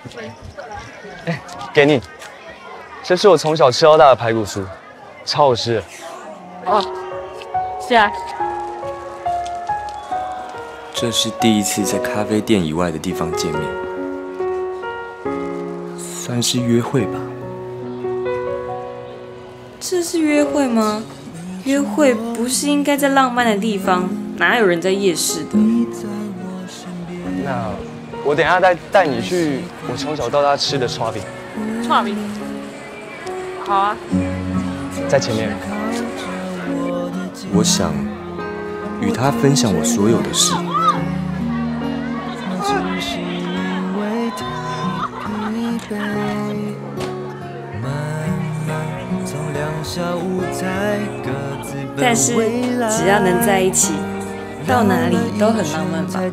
哎，给你，这是我从小吃到大的排骨酥，超好吃的。 哦，谢谢。 这是第一次在咖啡店以外的地方见面，算是约会吧。 这是约会吗？约会不是应该在浪漫的地方，哪有人在夜市的？ 那我等一下带你去我从小到大吃的刨饼。 刨饼。好啊。 在前面。 我想与他分享我所有的事。 但是只要能在一起，到哪里都很浪漫吧。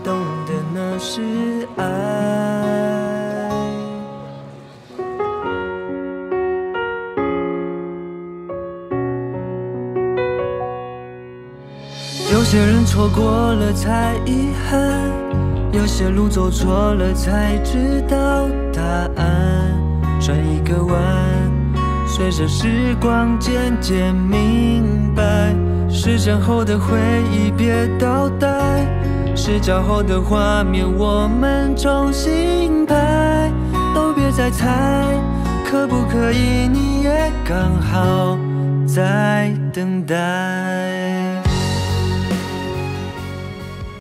有些人错过了才遗憾，有些路走错了才知道答案。转一个弯，随着时光渐渐明白，时间后的回忆别倒带，视角后的画面我们重新拍。都别再猜，可不可以？你也刚好在等待。